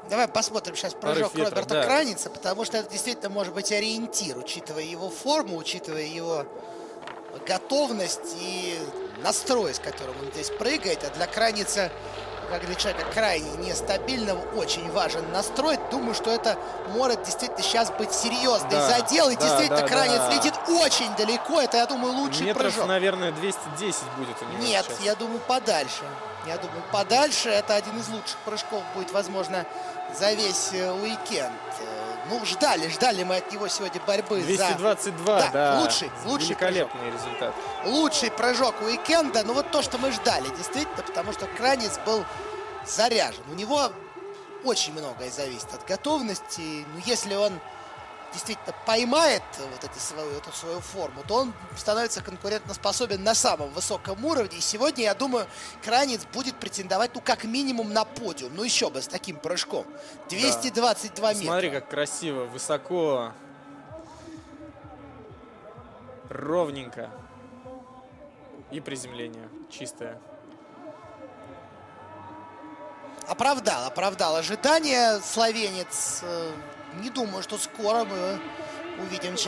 Давай посмотрим сейчас прыжок ветра, Роберта да. Краница, потому что это действительно может быть ориентир, учитывая его форму, учитывая его готовность и настрой, с которым он здесь прыгает. А для Краница, как для человека крайне нестабильного, очень важен настрой. Думаю, что это может действительно сейчас быть серьезный задел. И действительно, Кранец летит очень далеко. Это, я думаю, лучший метров, прыжок. наверное, 210 будет у него. Нет, сейчас. я думаю, подальше. Я думаю, подальше. Это один из лучших прыжков будет, возможно, за весь уикенд. Ну, ждали мы от него сегодня борьбы 222, за... да. Лучший великолепный прыжок. результат. Лучший прыжок уикенда. Ну, вот то, что мы ждали, действительно, потому что Кранец был заряжен. У него очень многое зависит от готовности. Но если он действительно поймает вот эту свою форму, то он становится конкурентоспособен на самом высоком уровне. И сегодня, я думаю, Кранец будет претендовать, ну, как минимум на подиум. Ну, еще бы, с таким прыжком. 222 метра. Смотри, как красиво, высоко, ровненько. И приземление чистое. Оправдал ожидания словенец. Не думаю, что скоро мы увидим